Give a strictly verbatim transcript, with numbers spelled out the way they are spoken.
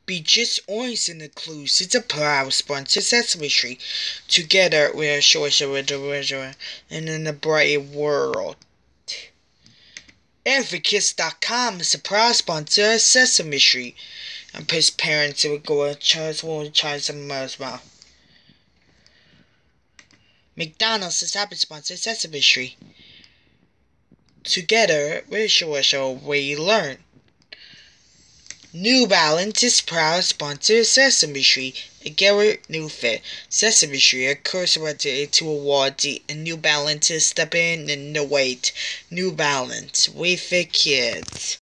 Beaches, orange and the clues. It's a proud sponsor Sesame Street. Together we are sure with the and in a bright world. Advocates dot com is a proud sponsor of Sesame Street. And his parents would go and Charles will try some more. McDonald's is happy sponsor of Sesame Street. Together we sure show we learn. New Balance is proud sponsor of Sesame Street. A Garrett New Fit. Sesame Street, a course related to award and New Balance is stepping in the weight. New Balance, we fit kids.